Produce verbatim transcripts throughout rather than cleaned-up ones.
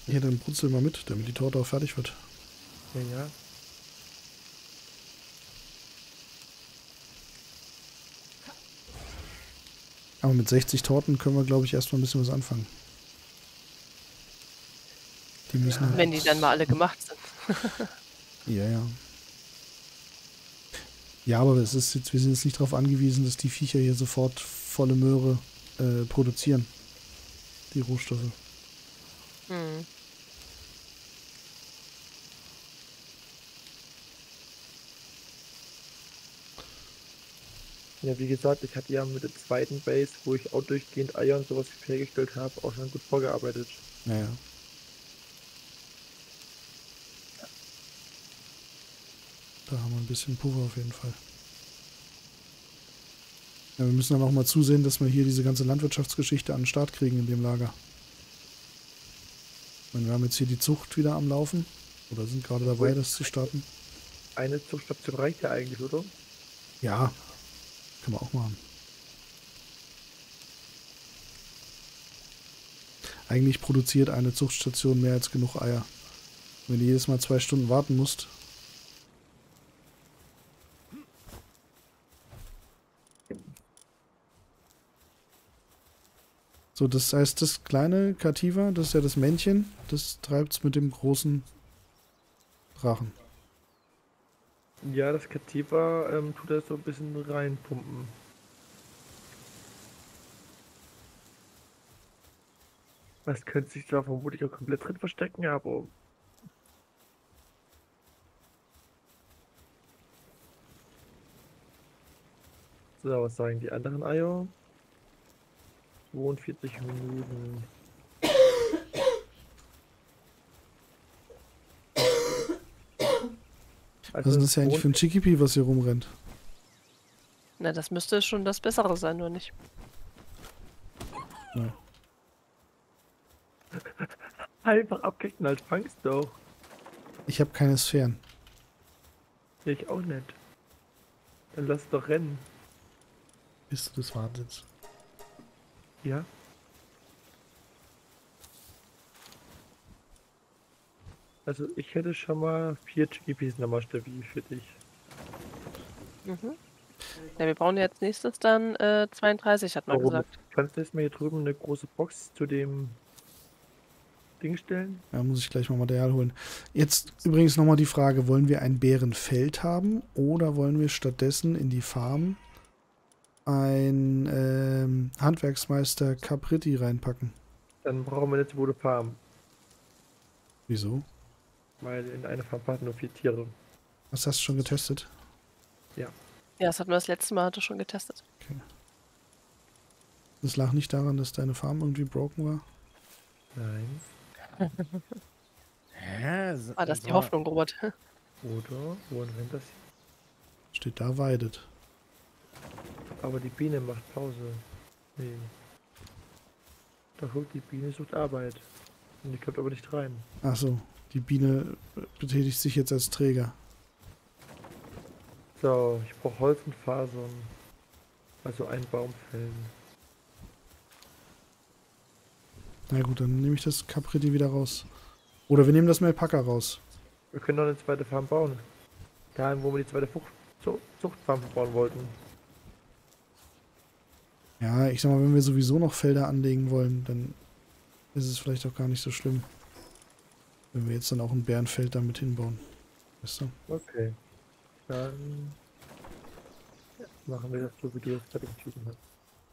Hier, dann brutzel mal mit, damit die Torte auch fertig wird. Ja, ja. Aber mit sechzig Torten können wir, glaube ich, erstmal ein bisschen was anfangen. Die müssen halt. Wenn die dann mal alle gemacht sind. Ja, ja. Ja, aber es ist jetzt, wir sind jetzt nicht darauf angewiesen, dass die Viecher hier sofort volle Möhre äh, produzieren. Die Rohstoffe. Hm. Ja, wie gesagt, ich hatte ja mit der zweiten Base, wo ich auch durchgehend Eier und sowas hergestellt habe, auch schon gut vorgearbeitet. Naja. Da haben wir ein bisschen Puffer auf jeden Fall. Ja, wir müssen dann auch mal zusehen, dass wir hier diese ganze Landwirtschaftsgeschichte an den Start kriegen in dem Lager. Ich meine, wir haben jetzt hier die Zucht wieder am Laufen. Oder sind gerade dabei, das zu starten. Eine Zuchtstation reicht ja eigentlich, oder? Ja, können wir auch machen. Eigentlich produziert eine Zuchtstation mehr als genug Eier. Wenn du jedes Mal zwei Stunden warten musst. So, das heißt, das kleine Kativa, das ist ja das Männchen, das treibt es mit dem großen Drachen. Ja, das Kativa ähm, tut er so ein bisschen reinpumpen. Das könnte sich zwar vermutlich auch komplett drin verstecken, aber so, was sagen die anderen Eier? zweiundvierzig Minuten. Was ist denn das ja eigentlich für ein Chikipi, was hier rumrennt? Na, das müsste schon das Bessere sein, nur nicht. Ja. Einfach abgeknallt, fangst doch. Ich habe keine Sphären. Ich auch nicht. Dann lass doch rennen. Bist du des Wahnsinns? Ja. Also ich hätte schon mal vier Chikipis nochmal stabil für dich. Mhm. Ja, wir brauchen jetzt nächstes dann äh, zweiunddreißig, hat man Warum? gesagt. Kannst du jetzt mal hier drüben eine große Box zu dem Ding stellen? Ja, muss ich gleich mal Material holen. Jetzt übrigens nochmal die Frage, wollen wir ein Bärenfeld haben oder wollen wir stattdessen in die Farm ein ähm, Handwerksmeister Capriti reinpacken? Dann brauchen wir nicht so gute Farm, Wieso? weil in einer Farm passen nur vier Tiere. Was hast du schon getestet? Ja, das hatten wir das letzte Mal hatte schon getestet. Okay. Das lag nicht daran, dass deine Farm irgendwie broken war? Nein. Hä? War das die Hoffnung, Robert? Oder? Wohin rennt das? Steht da weidet. Aber die Biene macht Pause. Nee. Da guckt die Biene, sucht Arbeit. Und die kommt aber nicht rein. Ach so, die Biene betätigt sich jetzt als Träger. So, ich brauche Holz und Fasern. Also einen Baum fällen. Na gut, dann nehme ich das Capriti wieder raus. Oder wir nehmen das Melpaka raus. Wir können noch eine zweite Farm bauen. Dahin, wo wir die zweite Frucht Zu- Zuchtfarm bauen wollten. Ja, ich sag mal, wenn wir sowieso noch Felder anlegen wollen, dann ist es vielleicht auch gar nicht so schlimm. Wenn wir jetzt dann auch ein Bärenfeld damit hinbauen. Weißt du? Okay. Dann machen wir das so, wie du das fertig entschieden hast.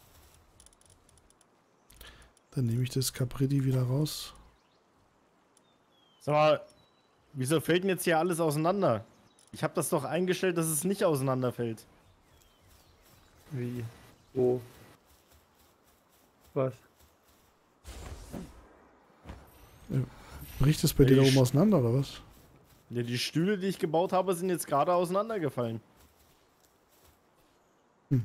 Dann nehme ich das Capriti wieder raus. Sag mal, wieso fällt denn jetzt hier alles auseinander? Ich habe das doch eingestellt, dass es nicht auseinanderfällt. Wie? Wo? Was? Bricht es bei dir da oben auseinander, oder was? Ja, die Stühle, die ich gebaut habe, sind jetzt gerade auseinandergefallen. Hm.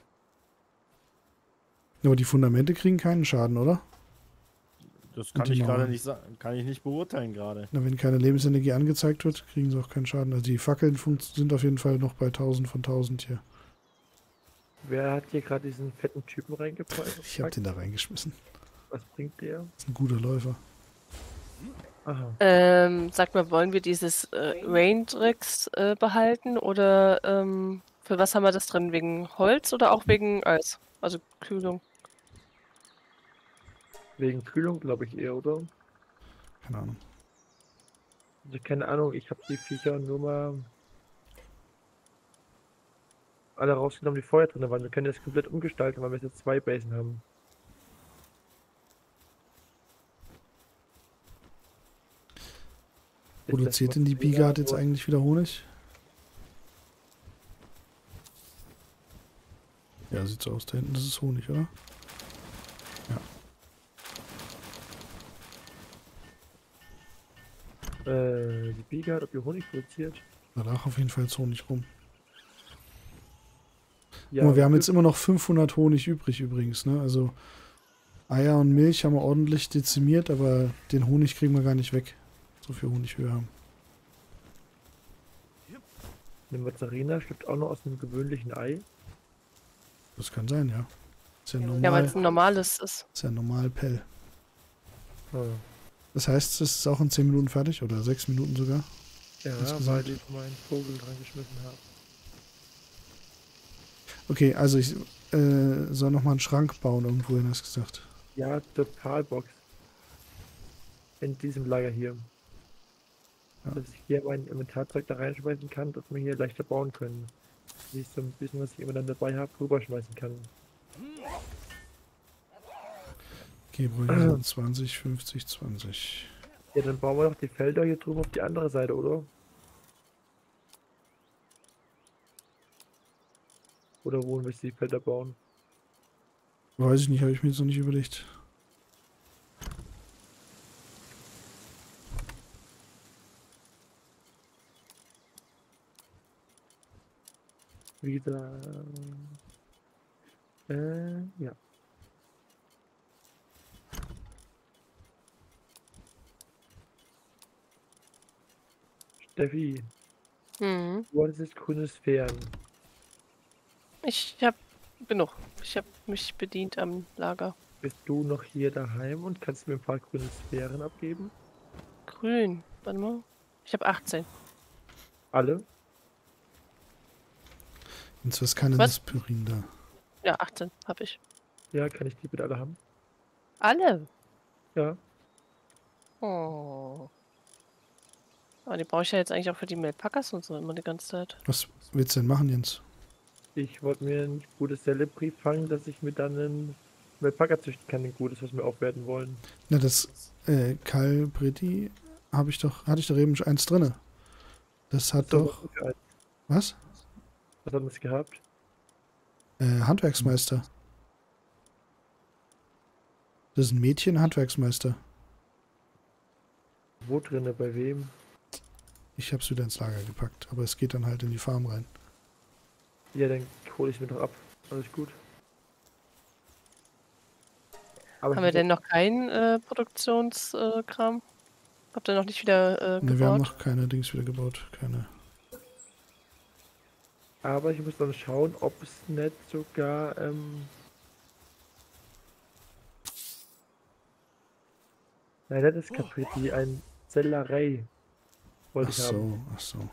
Aber die Fundamente kriegen keinen Schaden, oder? Das Und kann die ich gerade Mauern? nicht sagen, kann ich nicht beurteilen gerade. Na, wenn keine Lebensenergie angezeigt wird, kriegen sie auch keinen Schaden. Also die Fackeln funkt- sind auf jeden Fall noch bei tausend von tausend hier. Wer hat hier gerade diesen fetten Typen reingepackt? Ich habe den da reingeschmissen. Was bringt der? Das ist ein guter Läufer. Aha. Ähm, sag mal, wollen wir dieses äh, Rain-Tricks äh, behalten oder ähm, für was haben wir das drin? Wegen Holz oder auch wegen Eis? Also Kühlung. Wegen Kühlung, glaube ich eher, oder? Keine Ahnung. Also keine Ahnung, ich habe die Viecher nur mal alle rausgenommen, die vorher drin waren. Wir können das komplett umgestalten, weil wir jetzt zwei Basen haben. Ist das Produziert denn die Material Bigard jetzt nur- eigentlich wieder Honig? Ja, sieht so aus. Da hinten, das ist Honig, oder? Äh, die Bigard, ob ihr Honig produziert? Da lag auf jeden Fall jetzt Honig rum. Ja, Guck mal, wir haben wir- jetzt immer noch fünfhundert Honig übrig übrigens, ne? Also Eier und Milch haben wir ordentlich dezimiert, aber den Honig kriegen wir gar nicht weg. So viel Honig wir haben. eine Mozzarella schlüpft auch noch aus einem gewöhnlichen Ei. Das kann sein, ja. Ist ja Ja, weil normal, es ein normales ist. ist ja normal Pell. Ah, Das heißt, es ist auch in zehn Minuten fertig oder sechs Minuten sogar. ja, Insgesamt. weil ich meinen Vogel dran geschmissen habe. Okay, also ich äh, soll nochmal einen Schrank bauen irgendwo hin, hast du gesagt. Ja, total Box. In diesem Lager hier. Ja. Dass ich hier mein Inventarzeug da reinschmeißen kann, dass wir hier leichter bauen können. Dass ich so ein bisschen, was ich immer dann dabei habe, rüberschmeißen kann. Okay, brauche ich zwanzig, fünfzig, zwanzig. Ja, dann bauen wir doch die Felder hier drüben auf die andere Seite, oder? Oder wo wir die Felder bauen? Weiß ich nicht, habe ich mir jetzt noch nicht überlegt. Wieder. Äh, ja. Steffi, Mhm. du hattest jetzt grüne Sphären. Ich hab genug. Ich habe mich bedient am Lager. Bist du noch hier daheim und kannst mir ein paar grüne Sphären abgeben? Grün. Warte mal. Ich habe achtzehn. Alle? Jetzt ist keine Was? Pyrin da. Ja, achtzehn habe ich. Ja, kann ich die bitte alle haben? Alle. Ja. Oh. Aber die brauche ich ja jetzt eigentlich auch für die Mailpackers und so immer die ganze Zeit. Was willst du denn machen, Jens? Ich wollte mir ein gutes Celebri fangen, dass ich mir dann einen Alpaka züchten kann, ein gutes, was wir aufwerten wollen. Na, das äh, Calbretti habe ich doch, hatte ich doch eben schon eins drinne. Das hat So, doch. was Was? hat man das gehabt? Äh, Handwerksmeister. Das ist ein Mädchen, Handwerksmeister. Wo drinne, bei wem? Ich habe es wieder ins Lager gepackt, aber es geht dann halt in die Farm rein. Ja, dann hole ich mir doch ab. Alles gut. Aber Haben wir denn noch keinen äh, Produktionskram? Äh, Kram? Habt ihr noch nicht wieder äh, Ne, wir haben gebaut? noch keine Dings wieder gebaut. Keine. Aber ich muss dann schauen, ob es nicht sogar ähm Nein, das ist Capriti, ein Zellerei wollte Ach ich haben. so, ach so.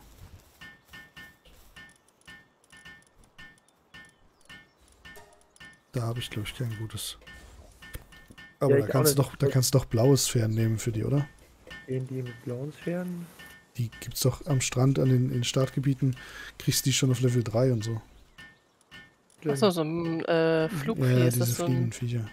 Da habe ich, glaube ich, kein gutes. Aber Ja, da ich auch kannst du nicht. doch, da kannst du doch blaue Sphären nehmen für die, oder? In die mit blauen Sphären. Die gibt's doch am Strand an den, in den Startgebieten, kriegst du die schon auf Level drei und so. Achso, so ein äh, Flugvieh Ja, ist diese das so fliegenden ein. Viecher.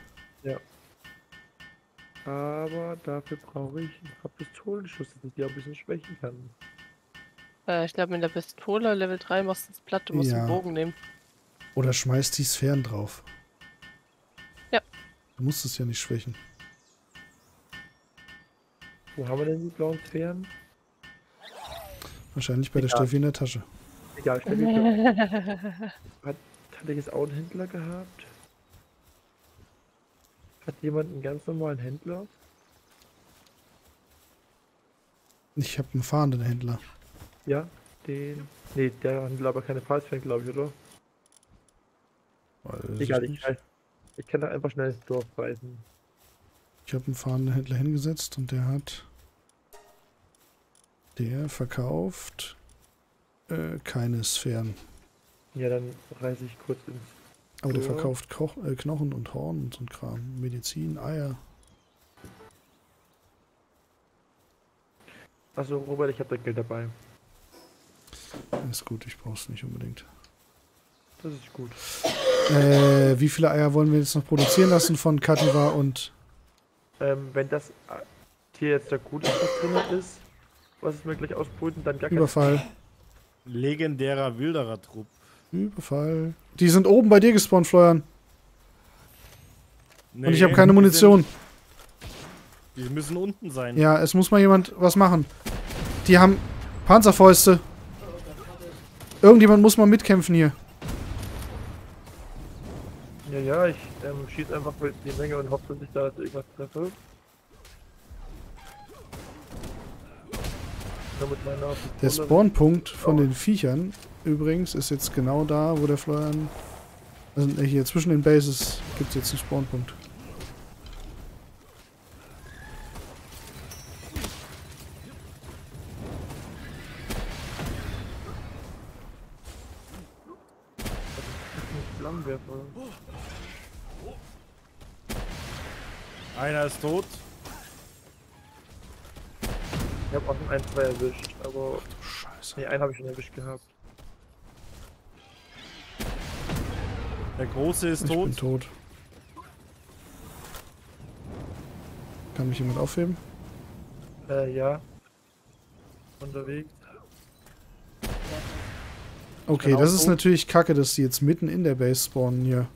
Aber dafür brauche ich ein paar Pistolenschuss, dass ich die auch ein bisschen schwächen kann. Äh, ich glaube, mit der Pistole Level drei machst du es platt, du musst Ja. einen Bogen nehmen. Oder schmeißt die Sphären drauf. Ja. Du musst es ja nicht schwächen. Wo haben wir denn die blauen Sphären? Wahrscheinlich bei der Egal. Steffi in der Tasche. Egal, Steffi. Hat, hatte ich jetzt auch einen Händler gehabt? Hat jemand einen ganz normalen Händler? Ich habe einen fahrenden Händler. Ja, den. Nee, der handelt aber keine Preisfan, glaube ich, oder? Weiß Egal, ich ich, nicht. weiß. Ich kann da einfach schnell ins Dorf reisen. Ich habe einen fahrenden Händler hingesetzt und der hat Der verkauft äh, keine Sphären. Ja, dann reise ich kurz ins... Aber der Ja. verkauft Koch, äh, Knochen und Horn und so ein Kram. Medizin, Eier. Achso, Robert, ich habe da Geld dabei. Ist gut, ich brauch's nicht unbedingt. Das ist gut. Äh, wie viele Eier wollen wir jetzt noch produzieren lassen von Kativa und... Ähm, wenn das Tier jetzt da gut ist, was drin ist, was es mir gleich ausbrüten, dann gar kein... Überfall. Legendärer Wilderer-Trupp. Überfall. Die sind oben bei dir gespawnt, Florian. Nee, Und ich habe keine die Munition. Sind, die müssen unten sein. Ja, es muss mal jemand was machen. Die haben Panzerfäuste. Irgendjemand muss mal mitkämpfen hier. Ja, ja, ich ähm, schieße einfach für die Menge und hoffe, dass ich da irgendwas treffe. Nur mit meiner Der Pistole. Spawnpunkt von den Viechern übrigens ist jetzt genau da, wo der Florian... Also hier zwischen den Bases gibt es jetzt einen Spawnpunkt. Flammenwerfer. Einer ist tot. Ich habe auch schon ein, zwei erwischt, aber... Scheiße. Ne, einen habe ich schon erwischt gehabt. Der Große ist Ich tot. bin tot. Kann mich jemand aufheben? Äh, ja. Unterwegs. Okay, Genau das ist so. natürlich kacke, dass die jetzt mitten in der Base spawnen hier.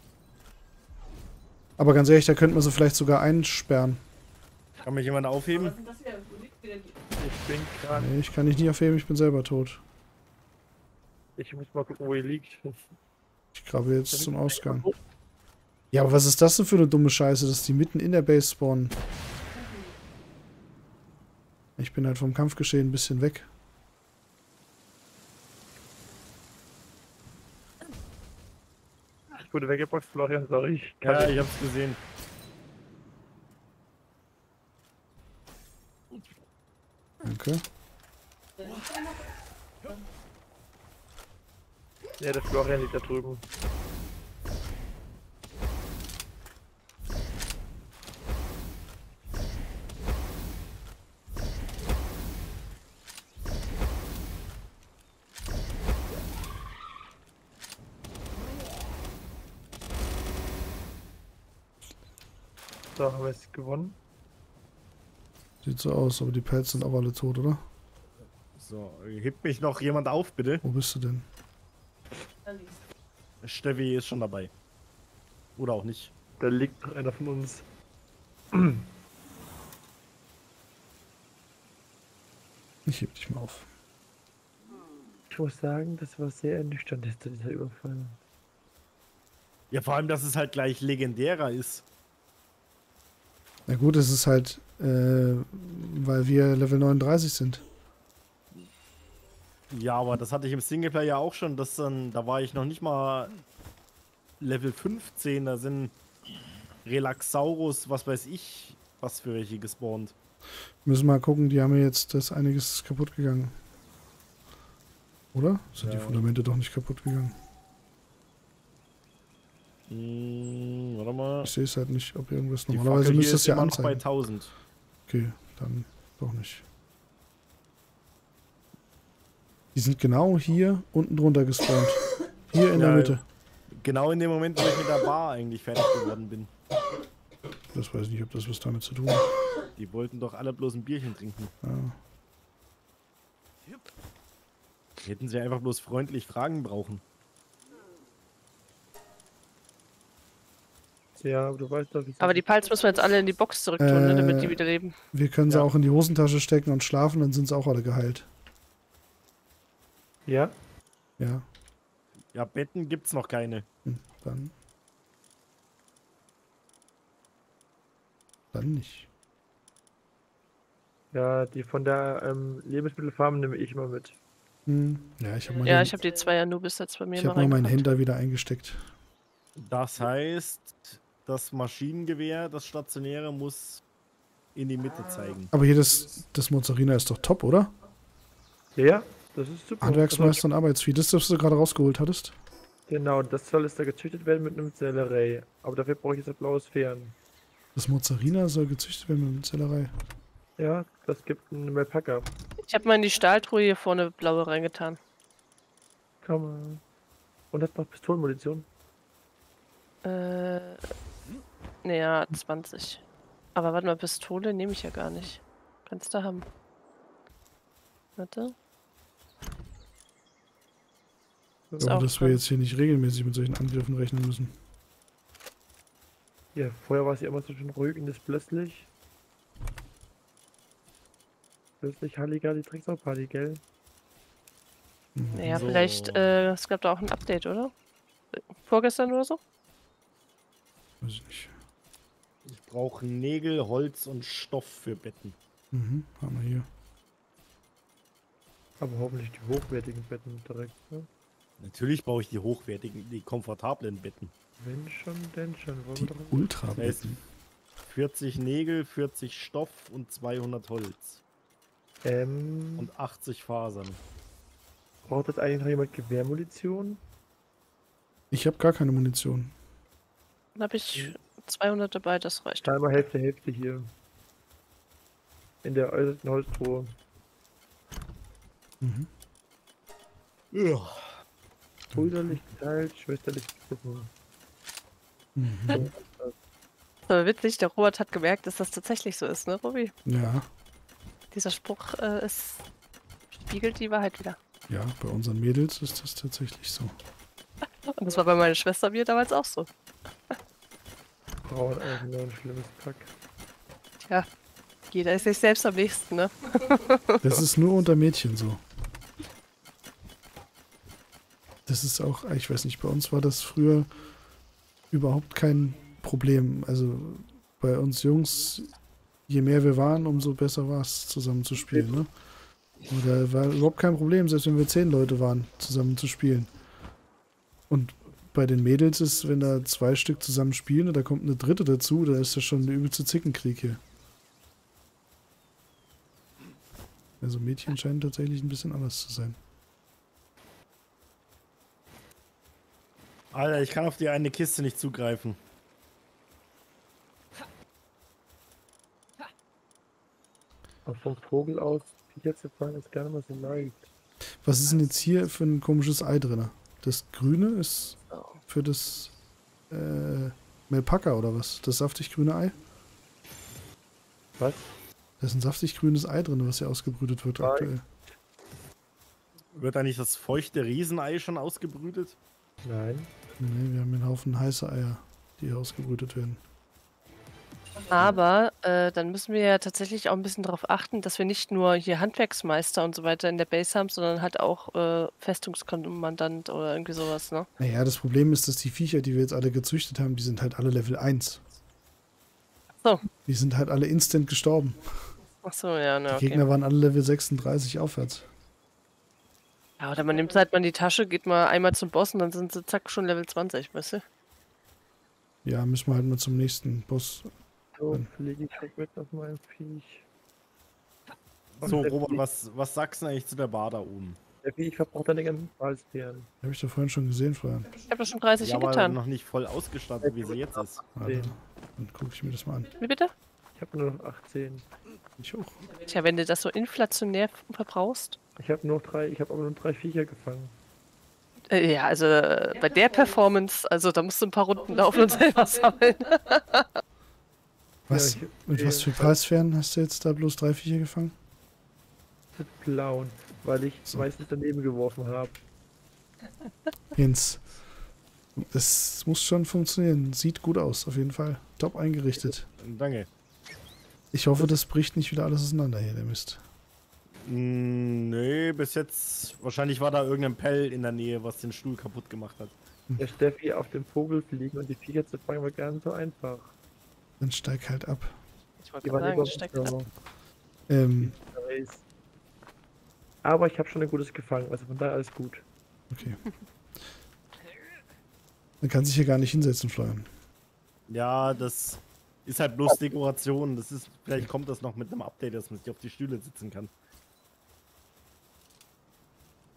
Aber ganz ehrlich, da könnte man sie vielleicht sogar einsperren. Kann mich jemand aufheben? Ich bin gerade... Nee, ich kann dich nicht aufheben, ich bin selber tot. Ich muss mal gucken, wo ihr liegt. Ich grabe jetzt zum Ausgang. Ja, aber was ist das denn für eine dumme Scheiße, dass die mitten in der Base spawnen? Ich bin halt vom Kampfgeschehen ein bisschen weg. Ich wurde weggeboxt, Florian, sorry. Ich kann Ja, nicht. ich hab's gesehen. Danke. Ja, der Florian liegt da drüben. So, haben wir jetzt gewonnen. Sieht so aus, aber die Pets sind auch alle tot, oder? So, hebt mich noch jemand auf, bitte. Wo bist du denn? Steffi ist schon dabei. Oder auch nicht. Da liegt noch einer von uns. Ich heb dich mal auf. Ich muss sagen, das war sehr ernüchternd, dieser Überfall. Ja, vor allem, dass es halt gleich legendärer ist. Na gut, es ist halt, äh, weil wir Level neununddreißig sind. Ja, aber das hatte ich im Singleplayer ja auch schon. Das dann, da war ich noch nicht mal Level fünfzehn. Da sind Relaxaurus, was weiß ich, was für welche gespawnt. Müssen mal gucken, die haben ja jetzt, das ist einiges kaputt gegangen. Oder? Sind die Ja. Fundamente doch nicht kaputt gegangen? Hm, warte mal. Ich sehe es halt nicht, ob irgendwas... Die Normalerweise Fackel hier müsste es ist ja immer noch bei anzeigen. tausend. Okay, dann doch nicht. Die sind genau hier unten drunter gespawnt. Hier in der Ja, Mitte. Genau in dem Moment, wo ich mit der Bar eigentlich fertig geworden bin. Das weiß ich nicht, ob das was damit zu tun hat. Die wollten doch alle bloß ein Bierchen trinken. Ja. Hätten sie einfach bloß freundlich fragen brauchen. Ja, aber du weißt doch, wie es Aber die Pals müssen wir jetzt alle in die Box zurück tun, ne, damit die Äh, wieder leben. Wir können sie Ja. auch in die Hosentasche stecken und schlafen, dann sind sie auch alle geheilt. Ja? Ja, Ja, Betten gibt's noch keine. hm, dann. Dann nicht. Ja, die von der ähm, Lebensmittelfarm nehme ich immer mit. Hm. Ja, ich habe mal, Ja, den- ich habe die zwei Anubis jetzt bei mir ich mal hab mal meinen reingepackt. Händler wieder eingesteckt. Das heißt, das Maschinengewehr, das stationäre, muss in die Mitte zeigen. Aber hier das, das Mozzarella ist doch top, oder? Ja, ja, das ist super. Handwerksmeister und Arbeitsvieh. Das, was du gerade rausgeholt hattest. Genau, das soll jetzt da gezüchtet werden mit einem Sellerei. Aber dafür brauche ich jetzt ein blaues Fern. Das Mozzarella soll gezüchtet werden mit Zellerei. Ja, das gibt einen Alpaka. Ich habe mal in die Stahltruhe hier vorne blaue reingetan. Kann man. Und hat noch Pistolenmunition. Äh. Naja, zwanzig. Aber warte mal, Pistole nehme ich ja gar nicht. Kannst du haben. Warte. Ich Ist glaube, auch dass wir drin. jetzt hier nicht regelmäßig mit solchen Angriffen rechnen müssen. Ja, vorher war es ja immer so schön ruhig und ist plötzlich. Plötzlich Halligalli, Drecksau-Party, gell? Mhm. Naja, So. vielleicht, äh, es gab da auch ein Update, oder? Vorgestern oder so? Weiß ich nicht. Ich brauche Nägel, Holz und Stoff für Betten. Mhm, haben wir hier. Aber hoffentlich die hochwertigen Betten direkt, ne? Natürlich brauche ich die hochwertigen, die komfortablen Betten. Wenn schon, denn schon. Wollen Die wir doch- ultra Das heißt, vierzig Nägel, vierzig Stoff und zweihundert Holz. Ähm, Und achtzig Fasern. braucht jetzt eigentlich noch jemand Gewehrmunition? Ich habe gar keine Munition. Dann habe ich zweihundert dabei, das reicht. Einmal Hälfte, Hälfte hier. In der äußersten Holztruhe. Mhm. Ja. Brüderlich geteilt, schwesterlich gestritten. Mhm. Aber witzig, der Robert hat gemerkt, dass das tatsächlich so ist, ne, Robi? Ja, Dieser Spruch äh, ist, spiegelt die Wahrheit wieder. ja, bei unseren Mädels ist das tatsächlich so. Und das war bei meiner Schwester mir damals auch so. Frauen auch nur ein schlimmes Pack. Tja, jeder ist sich selbst am nächsten, ne? Das ist nur unter Mädchen so. Das ist auch, ich weiß nicht, bei uns war das früher überhaupt kein Problem. Also bei uns Jungs, je mehr wir waren, umso besser war es, zusammen zu spielen. Ne? Oder war überhaupt kein Problem, selbst wenn wir zehn Leute waren, zusammen zu spielen. Und bei den Mädels ist, wenn da zwei Stück zusammen spielen und da kommt eine dritte dazu, da ist das schon der übelste Zickenkrieg hier. Also Mädchen scheinen tatsächlich ein bisschen anders zu sein. Alter, ich kann auf die eine Kiste nicht zugreifen. Aber vom Vogel aus, Viecher zu fangen, ist gar nicht mal so leicht. Was ist denn jetzt hier für ein komisches Ei drin? Das grüne ist So. für das äh, Melpaka oder was? Das saftig grüne Ei? Was? Da ist ein saftig grünes Ei drin, was hier ausgebrütet wird Ei. aktuell. Wird da nicht das feuchte Riesenei schon ausgebrütet? Nein. Nee, wir haben hier einen Haufen heiße Eier, die hier ausgebrütet werden. Aber äh, dann müssen wir ja tatsächlich auch ein bisschen darauf achten, dass wir nicht nur hier Handwerksmeister und so weiter in der Base haben, sondern halt auch äh, Festungskommandant oder irgendwie sowas, ne? Naja, das Problem ist, dass die Viecher, die wir jetzt alle gezüchtet haben, die sind halt alle Level eins. So. Die sind halt alle instant gestorben. Ach so, ja, ne, Die okay. Gegner waren alle Level sechsunddreißig aufwärts. Ja, oder man nimmt halt mal in die Tasche, geht mal einmal zum Boss und dann sind sie zack schon Level zwanzig, weißt du? Ja, müssen wir halt mal zum nächsten Boss. So, fliege ich weg mit auf meinem Viech. So, der Robert, Viech- was, was sagst du eigentlich zu der Bar da oben? Der Viech verbraucht dann den ganzen Walzbeeren. Habe ich doch vorhin schon gesehen, Florian. Ich habe da schon dreißig Ja, aber hingetan. noch nicht voll ausgestattet, wie sie jetzt ist. Warte, dann gucke ich mir das mal an. Wie bitte? Ich habe nur noch achtzehn. Ich auch. Tja, wenn du das so inflationär verbrauchst. Ich habe nur noch drei, ich habe aber nur drei Viecher gefangen. Äh, ja, also äh, bei der Performance, also da musst du ein paar Runden laufen und selber sammeln. Was? Ja, ich- Mit was für äh, Preisfernen hast du jetzt da bloß drei Viecher gefangen? Mit blauen, weil ich So. meistens daneben geworfen habe. Jens. Es muss schon funktionieren. Sieht gut aus, auf jeden Fall. Top eingerichtet. Danke. Ich hoffe, das bricht nicht wieder alles auseinander hier, der Mist. Mm, nee, bis jetzt. Wahrscheinlich war da irgendein Pell in der Nähe, was den Stuhl kaputt gemacht hat. Der Steffi auf dem Vogel fliegen und die Viecher zu fangen war gar nicht so einfach. Dann steig halt ab. Ich wollte Die gerade waren sagen, über das steckt ab. Server. Ähm, Aber ich habe schon ein gutes gefangen, also von daher alles gut. okay. Man kann sich hier gar nicht hinsetzen, Florian. Ja, das ist halt bloß Dekoration. Das ist, vielleicht kommt das noch mit einem Update, dass man sich auf die Stühle sitzen kann.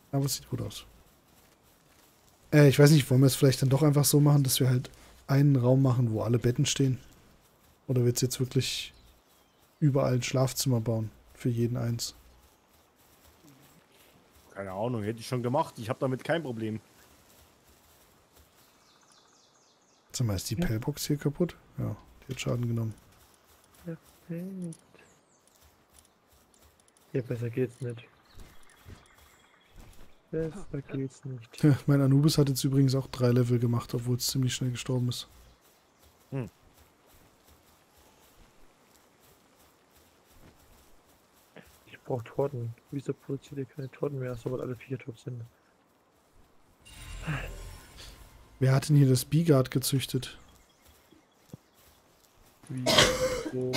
Aber es sieht gut aus. Äh, ich weiß nicht, wollen wir es vielleicht dann doch einfach so machen, dass wir halt einen Raum machen, wo alle Betten stehen? Oder wird es jetzt wirklich überall ein Schlafzimmer bauen? Für jeden eins? Keine Ahnung, hätte ich schon gemacht. Ich habe damit kein Problem. Sag mal, ist die Pellbox hier kaputt? Ja, die hat Schaden genommen. Perfekt. Ja, besser geht's nicht. Besser geht's nicht. Ja, mein Anubis hat jetzt übrigens auch drei Level gemacht, obwohl es ziemlich schnell gestorben ist. Hm. Ich brauche Torten. Wieso produziert ihr keine Torten mehr, sobald alle vier tot sind? Wer hat denn hier das Bigard gezüchtet? Wie? So.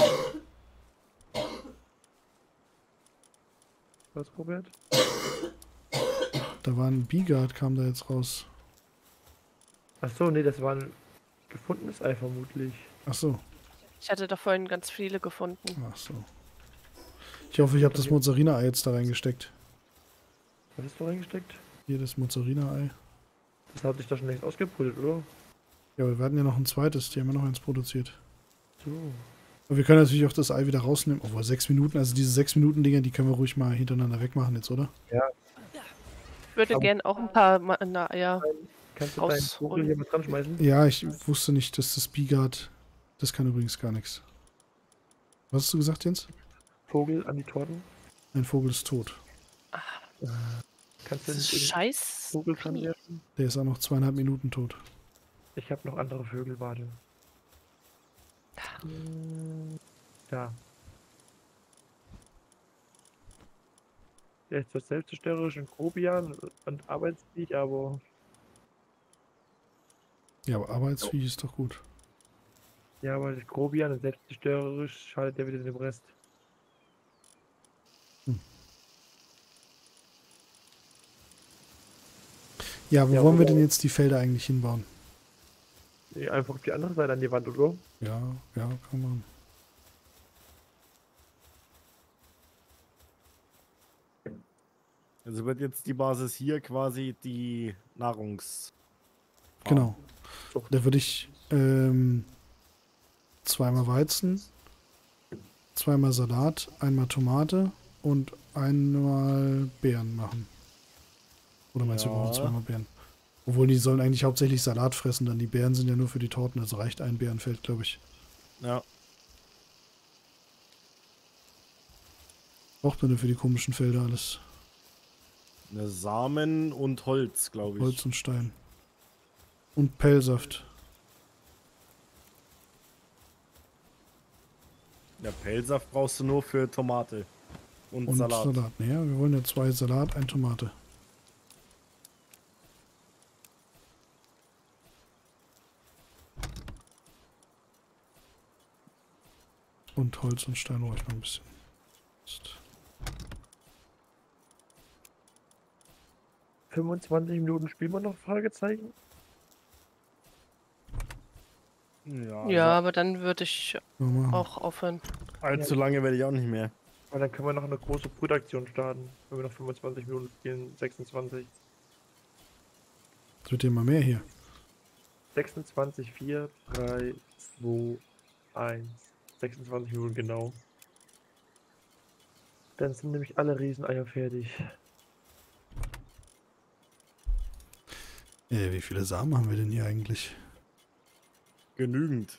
Was, Robert? Da war ein Bigard, kam da jetzt raus. Achso, nee, das war ein gefundenes Ei vermutlich. Ach so, Ich hatte da vorhin ganz viele gefunden. ach so. Ich hoffe, ich habe das Mozzarella-Ei jetzt da reingesteckt. Was hast du reingesteckt? Hier das Mozzarella-Ei. Das hat sich doch schon längst ausgebrütet, oder? Ja, aber wir hatten ja noch ein zweites, die haben ja noch eins produziert. So. Aber wir können natürlich auch das Ei wieder rausnehmen. Obwohl, sechs Minuten, also diese sechs Minuten Dinger, die können wir ruhig mal hintereinander wegmachen jetzt, oder? Ich würde Aber- gern auch ein paar Ma na, ja, Kannst du deinen Raus- Vogel hier mal dran schmeißen? Ja, ich wusste nicht, dass das Bigard... Das kann übrigens gar nichts. Was hast du gesagt, Jens? Vogel an die Torten? Ein Vogel ist tot. Kannst du das ist nicht den scheiß. Vogel dran werfen? Der ist auch noch zweieinhalb Minuten tot. Ich habe noch andere Vögel, warte. Hm, Da. Der ist zwar selbstzerstörerisch und Grobian und arbeitsfähig, aber Ja, aber Arbeitsvieh ist doch gut. ja, aber das Grobian und selbstzerstörerisch schadet der wieder dem Rest. Ja, wo Ja, wollen wir oder- denn jetzt die Felder eigentlich hinbauen? Nee, einfach auf die andere Seite an die Wand, oder? Ja, ja, kann man. Also wird jetzt die Basis hier quasi die Nahrungs... Genau. Zucht. Da würde ich ähm, zweimal Weizen, zweimal Salat, einmal Tomate und einmal Beeren machen. Oder meinst du, wir brauchen Ja. zweimal Beeren? Obwohl, die sollen eigentlich hauptsächlich Salat fressen, dann die Beeren sind ja nur für die Torten, also reicht ein Beerenfeld, glaube ich. Ja. Braucht man denn für die komischen Felder alles? Ne, Samen und Holz, glaube ich. Holz und Stein. Und Pellsaft. Ja, Pellsaft brauchst du nur für Tomate und, Und Salat. Salat. Naja, wir wollen ja zwei Salat, ein Tomate. Und Holz und Stein brauche ich noch ein bisschen. Ist- fünfundzwanzig Minuten spielen wir noch? Fragezeichen? Ja, Ja, also aber dann würde ich Ja, machen. auch aufhören. allzu lange werde ich auch nicht mehr. Aber dann können wir noch eine große Brütaktion starten. Wenn wir noch fünfundzwanzig Minuten spielen, sechsundzwanzig. Es wird ja immer mehr hier. sechsundzwanzig, vier, drei, zwei, eins. sechsundzwanzig Minuten genau. Dann sind nämlich alle Rieseneier fertig. Äh, wie viele Samen haben wir denn hier eigentlich? Genügend.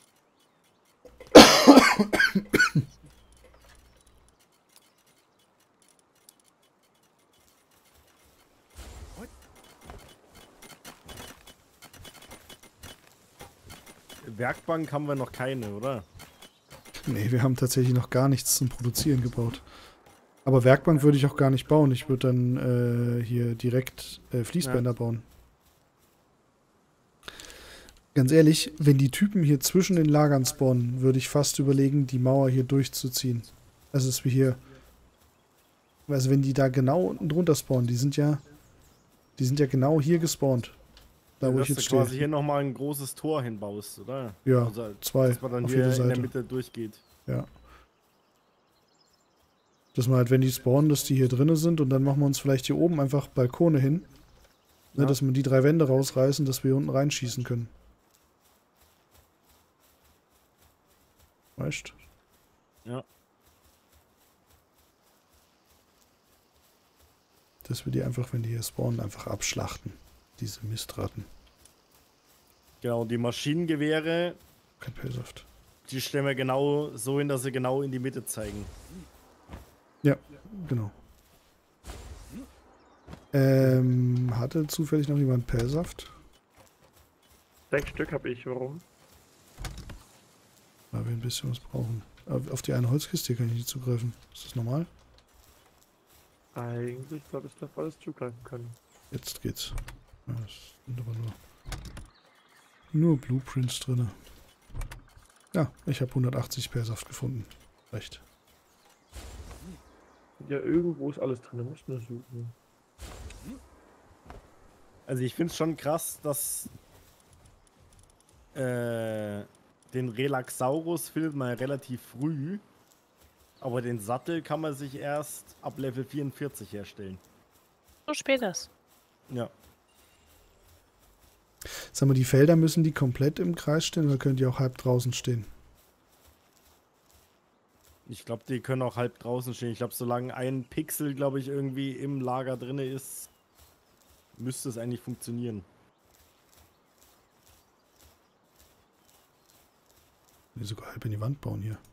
Werkbank haben wir noch keine, oder? Nee, wir haben tatsächlich noch gar nichts zum Produzieren gebaut. Aber Werkbank würde ich auch gar nicht bauen. Ich würde dann äh, hier direkt äh, Fließbänder bauen. Ganz ehrlich, wenn die Typen hier zwischen den Lagern spawnen, würde ich fast überlegen, die Mauer hier durchzuziehen. Also, dass wir hier... Also, wenn die da genau unten drunter spawnen, die sind ja... Die sind ja genau hier gespawnt. Da, wo dass ich du jetzt quasi stehe. hier nochmal ein großes Tor hinbaust, oder? Ja, Also, zwei dass man dann auf hier jede in der Seite. Mitte durchgeht. Ja. Dass man halt, wenn die spawnen, dass die hier drinnen sind und dann machen wir uns vielleicht hier oben einfach Balkone hin. Ne, Ja. dass wir die drei Wände rausreißen, dass wir hier unten reinschießen können. Weißt? Ja. Dass wir die einfach, wenn die hier spawnen, einfach abschlachten. Diese Mistratten. Genau, die Maschinengewehre, Kein Pellsaft. die stellen wir genau so hin, dass sie genau in die Mitte zeigen. Ja, genau. Ähm, hatte zufällig noch jemand Pellsaft? Sechs Stück habe ich, warum? Weil wir ein bisschen was brauchen. Auf auf die eine Holzkiste kann ich nicht zugreifen. Ist das normal? Eigentlich glaube ich, darf alles zugreifen können. Jetzt geht's. Ja, es sind aber nur, nur Blueprints drin. Ja, ich habe hundertachtzig Pellsaft gefunden. Recht. Ja, irgendwo ist alles drin, da musst du nur suchen. Also ich finde es schon krass, dass äh, den Relaxaurus findet man ja relativ früh, aber den Sattel kann man sich erst ab Level vierundvierzig herstellen. So spät ist. Ja. Sag mal, die Felder müssen die komplett im Kreis stehen oder können die auch halb draußen stehen? Ich glaube, die können auch halb draußen stehen. Ich glaube, solange ein Pixel, glaube ich, irgendwie im Lager drin ist, müsste es eigentlich funktionieren. Die sogar halb in die Wand bauen hier.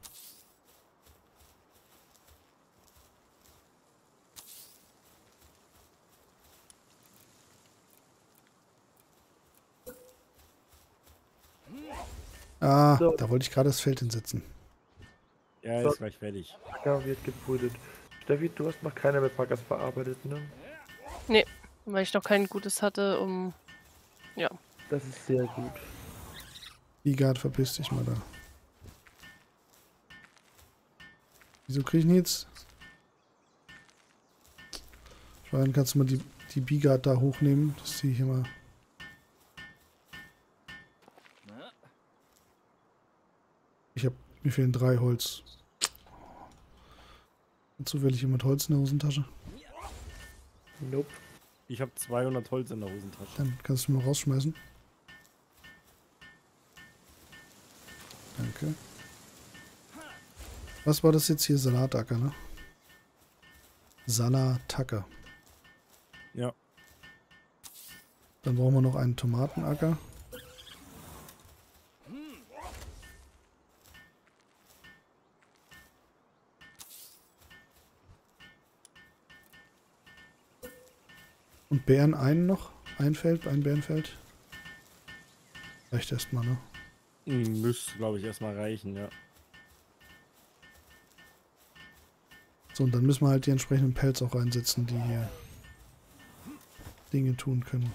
Ah, So. da wollte ich gerade das Feld hinsetzen. Ja, So. ist gleich fertig. Packer wird gebrütet. Steffi, du hast noch keine mit Packers verarbeitet, ne? Weil ich noch kein gutes hatte, um. Ja. Das ist sehr gut. Igard, verpiss dich mal da. Wieso krieg ich ihn jetzt? Schwein, kannst du mal die, die Bigard da hochnehmen, dass die hier mal. Ich hab. Mir fehlen drei Holz. Hat zufällig jemand Holz in der Hosentasche? Nope. Ich habe zweihundert Holz in der Hosentasche. Dann kannst du mal rausschmeißen. Danke. Was war das jetzt hier? Salatacker, ne? Salatacker. Ja. Dann brauchen wir noch einen Tomatenacker. Und Bären einen noch? Ein Feld, ein Bärenfeld? Reicht erstmal, ne? Hm, Müsste, glaube ich, erstmal reichen, ja. So, und dann müssen wir halt die entsprechenden Pelz auch reinsetzen, die hier Dinge tun können.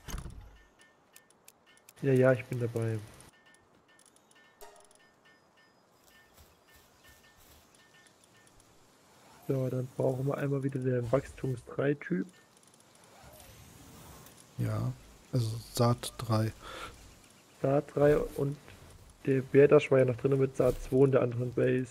Ja, ja, ich bin dabei. So, dann brauchen wir einmal wieder den Wachstums drei Typ. Ja, also Saat drei. Saat drei und der Bärdasch war ja noch drin mit Saat zwei in der anderen Base.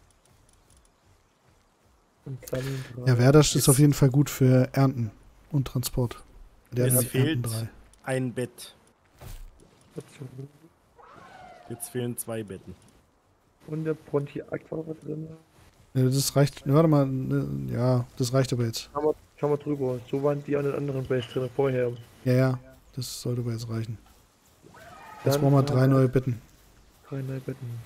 Und Sammeln drei. Ja, Werdasch ist Jetzt- auf jeden Fall gut für Ernten und Transport. Der Es hat Ernten fehlt drei. ein Bett. Dazu. Jetzt fehlen zwei Betten. Und der Bronti Aqua war drin. Ja, das reicht. Ne, warte mal. Ne, ja, das reicht aber jetzt. Schau mal, schau mal drüber. So waren die an den anderen Base drin vorher. Ja, ja. Das sollte aber jetzt reichen. Jetzt Dann brauchen wir haben drei wir neue Betten. Drei neue Betten.